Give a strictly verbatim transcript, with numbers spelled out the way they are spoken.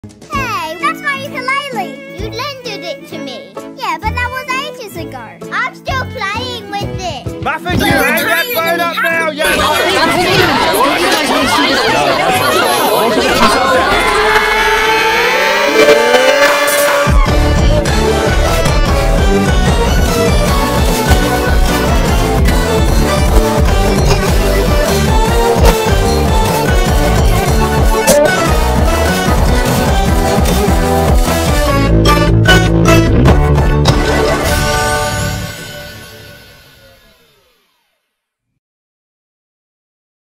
Hey, that's my ukulele. You lended it to me. Yeah, but that was ages ago. I'm still playing with it. Muffin, you hang that phone up now, you